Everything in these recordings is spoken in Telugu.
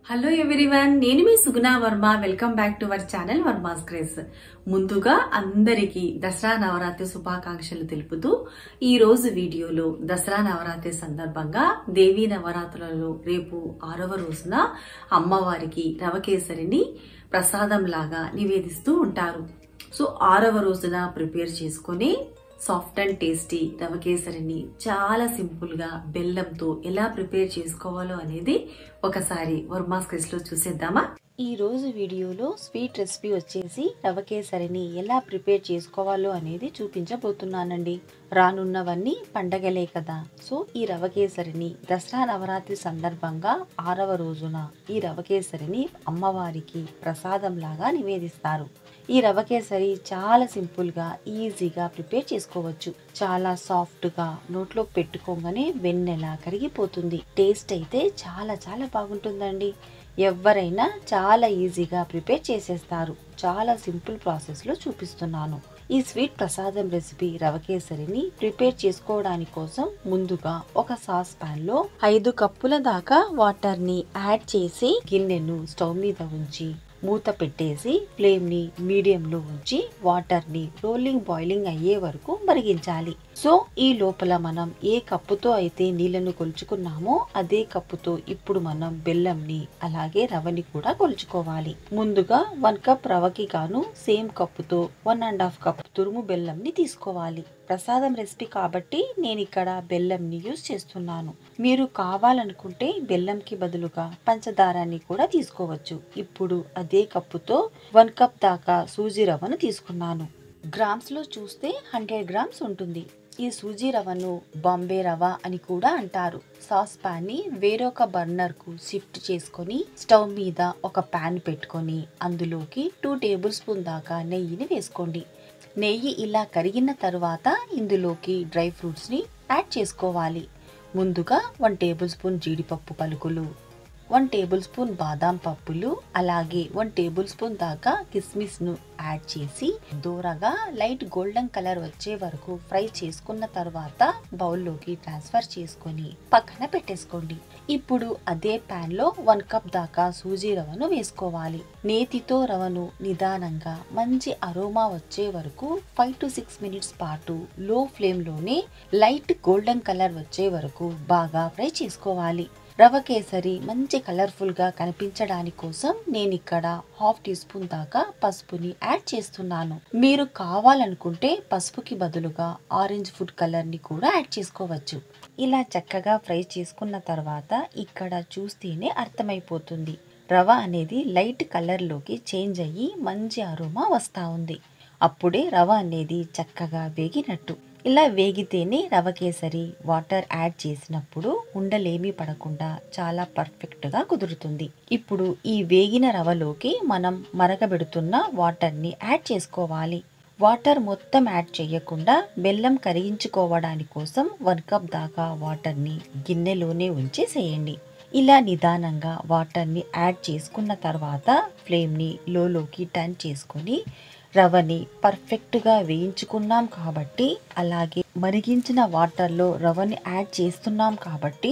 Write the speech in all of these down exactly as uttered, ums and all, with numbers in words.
హలో ఎవ్రీవన్, నేను మీ Suguna Varma. Welcome back to our channel Varma's Grace. ముందుగా అందరికీ దసరా నవరాత్రి శుభాకాంక్షలు తెలుపుతూ ఈ రోజు వీడియోలో దసరా నవరాత్రి సందర్భంగా దేవీ నవరాత్రులలో రేపు ఆరవ రోజున అమ్మవారికి రవకేసరిని ప్రసాదం లాగా నివేదిస్తూ ఉంటారు. సో ఆరవ రోజున ప్రిపేర్ చేసుకుని సాఫ్ట్ అండ్ టేస్టీ రవకేసరిని చాలా సింపుల్ గా బెల్లంతో ఎలా ప్రిపేర్ చేసుకోవాలో అనేది ఒకసారి వర్మాస్ క్రిస్ లో చూసేద్దామా. ఈ రోజు వీడియోలో స్వీట్ రెసిపీ వచ్చేసి రవకేసరిని ఎలా ప్రిపేర్ చేసుకోవాలో అనేది చూపించబోతున్నానండి. రానున్నవన్నీ పండగలే కదా, సో ఈ రవకేసరిని దసరా నవరాత్రి సందర్భంగా ఆరవ రోజున ఈ రవకేసరిని అమ్మవారికి ప్రసాదం లాగా నివేదిస్తారు. ఈ రవకేసరి చాలా సింపుల్ గా ఈజీగా ప్రిపేర్ చేసుకోవచ్చు. చాలా సాఫ్ట్ గా నోట్లో పెట్టుకోగానే వెన్నెలా కరిగిపోతుంది. టేస్ట్ అయితే చాలా చాలా బాగుంటుందండి. ఎవరైనా చాలా ఈజీగా ప్రిపేర్ చేసేస్తారు. చాలా సింపుల్ ప్రాసెస్ లో చూపిస్తున్నాను. ఈ స్వీట్ ప్రసాదం రెసిపీ రవకేసరిని ప్రిపేర్ చేసుకోవడానికి కోసం ముందుగా ఒక సాస్ పాన్ లో ఐదు కప్పుల దాకా వాటర్ ని యాడ్ చేసి గిన్నెను స్టవ్ మీద ఉంచి మూత పెట్టేసి ఫ్లేమ్ ని మీడియం లో ఉంచి వాటర్ ని రోలింగ్ బాయిలింగ్ అయ్యే వరకు మరిగించాలి. సో ఈ లోపల మనం ఏ కప్పుతో అయితే నీళ్లను కొలుచుకున్నామో అదే కప్పుతో ఇప్పుడు మనం బెల్లంని అలాగే రవని కూడా కొలుచుకోవాలి. ముందుగా వన్ కప్ రవకి గాను సేమ్ కప్పుతో వన్ అండ్ హాఫ్ కప్ తురుము బెల్లంని తీసుకోవాలి. ప్రసాదం రెసిపీ కాబట్టి నేను ఇక్కడ బెల్లంని యూజ్ చేస్తున్నాను. మీరు కావాలనుకుంటే బెల్లంకి బదులుగా పంచదారాన్ని కూడా తీసుకోవచ్చు. ఇప్పుడు అదే కప్పుతో వన్ కప్ దాకా సూజీ రవ్వను తీసుకున్నాను. గ్రామ్స్ లో చూస్తే హండ్రెడ్ గ్రామ్స్ ఉంటుంది. ఈ సూజీ రవ్వను బాంబే రవ్వ అని కూడా అంటారు. సాస్ పాన్ ని వేరొక బర్నర్ కు షిఫ్ట్ చేసుకొని స్టవ్ మీద ఒక పాన్ పెట్టుకొని అందులోకి టూ టేబుల్ స్పూన్ దాకా నెయ్యిని వేసుకోండి. నెయ్యి ఇలా కరిగిన తరువాత ఇందులోకి డ్రై ఫ్రూట్స్ ని యాడ్ చేసుకోవాలి. ముందుగా వన్ టేబుల్ స్పూన్ జీడిపప్పు పలుకులు, వన్ టేబుల్ స్పూన్ బాదాం పప్పులు, అలాగే వన్ టేబుల్ స్పూన్ దాకా కిస్మిస్ ను యాడ్ చేసి దూరగా లైట్ గోల్డెన్ కలర్ వచ్చే వరకు ఫ్రై చేసుకున్న తర్వాత బౌల్లోకి ట్రాన్స్ఫర్ చేసుకొని పక్కన పెట్టేసుకోండి. ఇప్పుడు అదే పాన్ లో వన్ కప్ దాకా సూజీ రవ్వను వేసుకోవాలి. నేతితో రవ్వను నిదానంగా మంచి అరోమా వచ్చే వరకు ఫైవ్ టు సిక్స్ మినిట్స్ పాటు లో ఫ్లేమ్ లోనే లైట్ గోల్డెన్ కలర్ వచ్చే వరకు బాగా ఫ్రై చేసుకోవాలి. రవ కేసరి మంచి కలర్ఫుల్ గా కనిపించడానికి కోసం నేను ఇక్కడ హాఫ్ టీ స్పూన్ దాకా పసుపుని యాడ్ చేస్తున్నాను. మీరు కావాలనుకుంటే పసుపుకి బదులుగా ఆరెంజ్ ఫుడ్ కలర్ ని కూడా యాడ్ చేసుకోవచ్చు. ఇలా చక్కగా ఫ్రై చేసుకున్న తర్వాత ఇక్కడ చూస్తేనే అర్థమైపోతుంది, రవ అనేది లైట్ కలర్ లోకి చేంజ్ అయ్యి మంచి అరోమా వస్తా ఉంది. అప్పుడే రవ అనేది చక్కగా వేగినట్టు. ఇలా వేగితేనే రవ కేసరి వాటర్ యాడ్ చేసినప్పుడు ఉండలేమీ పడకుండా చాలా పర్ఫెక్ట్ గా కుదురుతుంది. ఇప్పుడు ఈ వేగిన రవలోకి మనం మరగబెడుతున్న వాటర్ ని యాడ్ చేసుకోవాలి. వాటర్ మొత్తం యాడ్ చేయకుండా బెల్లం కరిగించుకోవడానికి కోసం వన్ కప్ దాకా వాటర్ ని గిన్నెలోనే ఉంచేసేయండి. ఇలా నిదానంగా వాటర్ ని యాడ్ చేసుకున్న తర్వాత ఫ్లేమ్ ని లోలోకి టర్న్ చేసుకొని రవని పర్ఫెక్ట్ గా వేయించుకున్నాం కాబట్టి, అలాగే మరిగించిన వాటర్ లో రవని యాడ్ చేస్తున్నాం కాబట్టి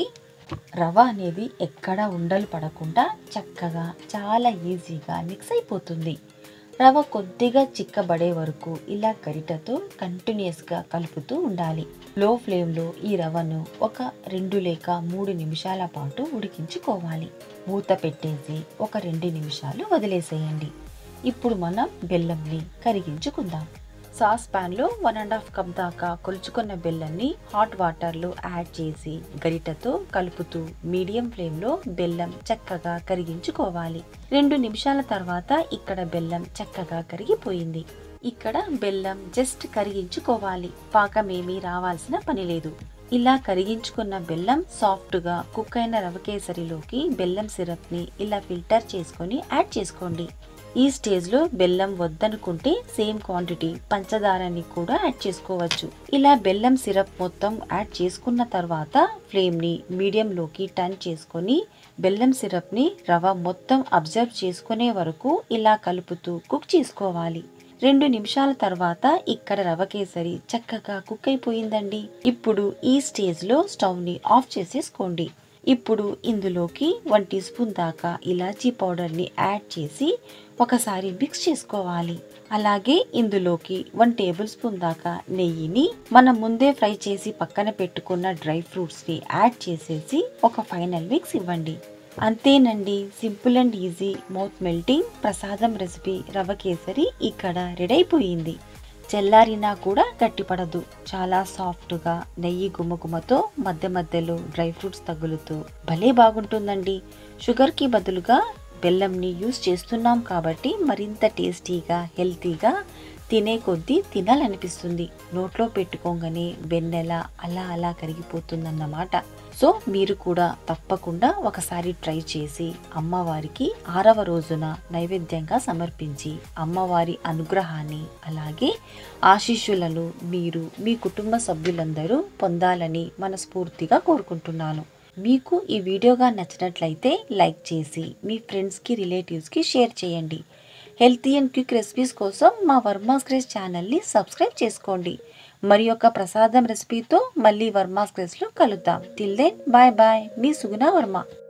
రవ అనేది ఎక్కడ ఉండలు పడకుండా చక్కగా చాలా ఈజీగా మిక్స్ అయిపోతుంది. రవ కొద్దిగా చిక్కబడే వరకు ఇలా గరిటతో కంటిన్యూస్ గా కలుపుతూ ఉండాలి. లో ఫ్లేమ్ లో ఈ రవను ఒక రెండు లేక మూడు నిమిషాల పాటు ఉడికించుకోవాలి. మూత పెట్టేసి ఒక రెండు నిమిషాలు వదిలేసేయండి. ఇప్పుడు మనం బెల్లంని కరిగించుకుందాం. సాస్ పాన్ లో వన్ అండ్ హాఫ్ కప్ దాకా కొలుచుకున్న బెల్లంని హాట్ వాటర్ లో యాడ్ చేసి గరిటతో కలుపుతూ మీడియం ఫ్లేమ్ లో బెల్లం చక్కగా కరిగించుకోవాలి. రెండు నిమిషాల తర్వాత ఇక్కడ బెల్లం చక్కగా కరిగిపోయింది. ఇక్కడ బెల్లం జస్ట్ కరిగించుకోవాలి, పాకమేమీ రావాల్సిన పని లేదు. ఇలా కరిగించుకున్న బెల్లం సాఫ్ట్ గా కుక్ అయిన రవకేసరిలోకి బెల్లం సిరప్ ని ఇలా ఫిల్టర్ చేసుకొని యాడ్ చేసుకోండి. ఈ స్టేజ్ లో బెల్లం వద్దనుకుంటే సేమ్ క్వాంటిటీ పంచదారని కూడా యాడ్ చేసుకోవచ్చు. ఇలా బెల్లం సిరప్ మొత్తం యాడ్ చేసుకున్న తర్వాత ఫ్లేమ్ ని మీడియం లోకి టర్న్ చేసుకొని బెల్లం సిరప్ ని రవ మొత్తం అబ్జర్వ్ చేసుకునే వరకు ఇలా కలుపుతూ కుక్ చేసుకోవాలి. రెండు నిమిషాల తర్వాత ఇక్కడ రవ కేసరి చక్కగా కుక్ అయిపోయిందండి. ఇప్పుడు ఈ స్టేజ్ లో స్టవ్ ని ఆఫ్ చేసేసుకోండి. ఇప్పుడు ఇందులోకి వన్ టీ స్పూన్ దాకా ఇలాచీ పౌడర్ని యాడ్ చేసి ఒకసారి మిక్స్ చేసుకోవాలి. అలాగే ఇందులోకి వన్ టేబుల్ స్పూన్ దాకా నెయ్యిని మనం ముందే ఫ్రై చేసి పక్కన పెట్టుకున్న డ్రై ఫ్రూట్స్ని యాడ్ చేసేసి ఒక ఫైనల్ మిక్స్ ఇవ్వండి. అంతేనండి, simple and easy mouth melting ప్రసాదం రెసిపీ రవ్వ కేసరి ఇక్కడ రెడీ అయిపోయింది. చల్లారినా కూడా గట్టిపడదు, చాలా సాఫ్ట్గా నెయ్యి గుమగుమతో మధ్య మధ్యలో డ్రై ఫ్రూట్స్ తగులుతూ భలే బాగుంటుందండి. షుగర్కి బదులుగా బెల్లంని యూస్ చేస్తున్నాం కాబట్టి మరింత టేస్టీగా హెల్తీగా తినే కొద్దీ తినాలనిపిస్తుంది. నోట్లో పెట్టుకోగానే వెన్నెల అలా అలా కరిగిపోతుందన్నమాట. సో మీరు కూడా తప్పకుండా ఒకసారి ట్రై చేసి అమ్మవారికి ఆరవ రోజున నైవేద్యంగా సమర్పించి అమ్మవారి అనుగ్రహాన్ని అలాగే ఆశీస్సులను మీరు మీ కుటుంబ సభ్యులందరూ పొందాలని మనస్ఫూర్తిగా కోరుకుంటున్నాను. మీకు ఈ వీడియోగా నచ్చినట్లయితే లైక్ చేసి మీ ఫ్రెండ్స్కి రిలేటివ్స్కి షేర్ చేయండి. హెల్తీ అండ్ క్విక్ రెసిపీస్ కోసం మా వర్మాస్ గ్రేస్ ఛానల్ని సబ్స్క్రైబ్ చేసుకోండి. మరి యొక్క ప్రసాదం రెసిపీతో మళ్ళీ వర్మాస్ గ్రేస్లో కలుద్దాం. టిల్ దెన్ బాయ్ బాయ్, మీ సుగుణ వర్మ.